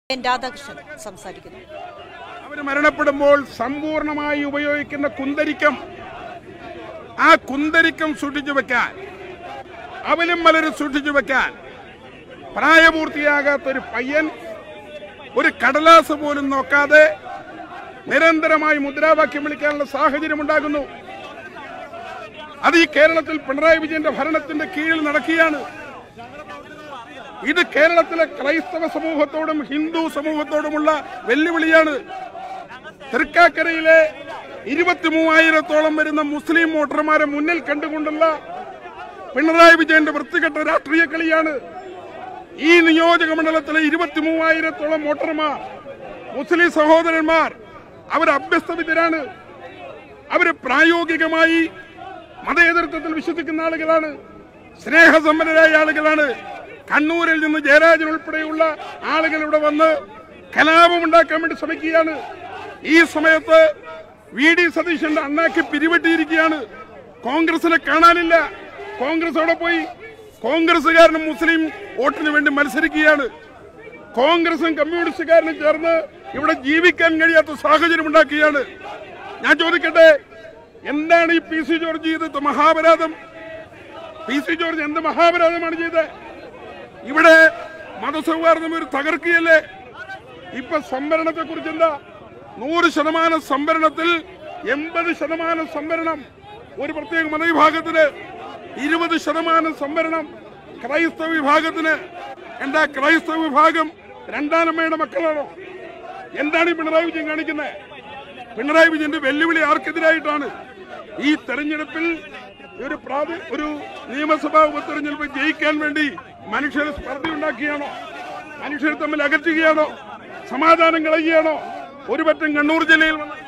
രാധാകൃഷ്ണൻ സംസാരിക്കുന്നു. അവർ മരണപ്പെടുമ്പോൾ സമ്പൂർണമായി ഉപയോഗിക്കുന്ന കുന്തരിക്കം, ആ കുന്തരിക്കം സൂക്ഷിച്ചു വെക്കാൻ, അവലും മലരും സൂക്ഷിച്ചു വെക്കാൻ പ്രായപൂർത്തിയാകാത്തൊരു പയ്യൻ ഒരു കടലാസ് പോലും നോക്കാതെ നിരന്തരമായി മുദ്രാവാക്യം വിളിക്കാനുള്ള സാഹചര്യം ഉണ്ടാകുന്നു. അത് ഈ കേരളത്തിൽ പിണറായി വിജയന്റെ ഭരണത്തിന്റെ കീഴിൽ നടക്കുകയാണ്. ഇത് കേരളത്തിലെ ക്രൈസ്തവ സമൂഹത്തോടും ഹിന്ദു സമൂഹത്തോടുമുള്ള വെല്ലുവിളിയാണ്. തൃക്കാക്കരയിലെ 23,000-ഓളം വരുന്ന മുസ്ലിം വോട്ടർമാരെ മുന്നിൽ കണ്ടുകൊണ്ടുള്ള പിണറായി വിജയന്റെ വൃത്തികെട്ട രാഷ്ട്രീയ കളിയാണ്. ഈ നിയോജക മണ്ഡലത്തിലെ 23,000-ഓളം വോട്ടർമാർ മുസ്ലിം സഹോദരന്മാർ അവർ അഭ്യസ്തവിദ്യരാണ്. അവര് പ്രായോഗികമായി മതേതരത്വത്തിൽ വിശ്വസിക്കുന്ന ആളുകളാണ്, സ്നേഹസമ്പന്നരായ ആളുകളാണ്. കണ്ണൂരിൽ നിന്ന് ജയരാജൻ ഉൾപ്പെടെയുള്ള ആളുകൾ ഇവിടെ വന്ന് കലാപമുണ്ടാക്കാൻ വേണ്ടി ശ്രമിക്കുകയാണ്. ഈ സമയത്ത് വി.ഡി. സതീശന്റെ അണ്ണാക്കി പിരിവെട്ടിയിരിക്കുകയാണ്. കോൺഗ്രസിനെ കാണാനില്ല. കോൺഗ്രസ് അവിടെ പോയി. കോൺഗ്രസുകാരനും മുസ്ലിം വോട്ടിന് വേണ്ടി മത്സരിക്കുകയാണ്. കോൺഗ്രസും കമ്മ്യൂണിസ്റ്റുകാരനും ചേർന്ന് ഇവിടെ ജീവിക്കാൻ കഴിയാത്ത സാഹചര്യം ഉണ്ടാക്കുകയാണ്. ഞാൻ ചോദിക്കട്ടെ, എന്താണ് ഈ പി.സി. ജോർജ് ചെയ്തത് മഹാപരാധം? പി.സി. ജോർജ് എന്ത് മഹാപരാധമാണ് ചെയ്തത്? ഇവിടെ മതസൗഹാർദ്ദം ഒരു തകർക്കുകയല്ലേ? ഇപ്പൊ സംവരണത്തെ കുറിച്ച് എന്താ? 100% സംവരണത്തിൽ 80% സംവരണം ഒരു പ്രത്യേക മതവിഭാഗത്തിന്, 20% സംവരണം ക്രൈസ്തവ വിഭാഗത്തിന്. എന്താ ക്രൈസ്തവ വിഭാഗം രണ്ടാനമ്മയുടെ മക്കളാണോ? എന്താണ് ഈ പിണറായി വിജയൻ കാണിക്കുന്നത്? പിണറായി വിജയന്റെ വെല്ലുവിളി ആർക്കെതിരായിട്ടാണ്? ഈ തെരഞ്ഞെടുപ്പിൽ ഒരു നിയമസഭാ ഉപതെരഞ്ഞെടുപ്പ് ജയിക്കാൻ വേണ്ടി മനുഷ്യരെ സ്പർദ്ധയുണ്ടാക്കിയാണോ? മനുഷ്യരെ തമ്മിൽ അകറ്റുകയാണോ? സമാധാനം കളയുകയാണോ? ഒരു പറ്റം കണ്ണൂർ ജില്ലയിൽ